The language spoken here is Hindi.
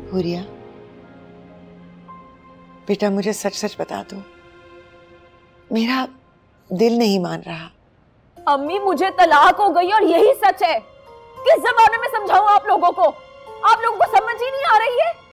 हुरिया, बेटा मुझे सच सच बता दो, मेरा दिल नहीं मान रहा। अम्मी मुझे तलाक हो गई और यही सच है। किस जमाने में समझाऊं आप लोगों को? आप लोगों को समझ ही नहीं आ रही है।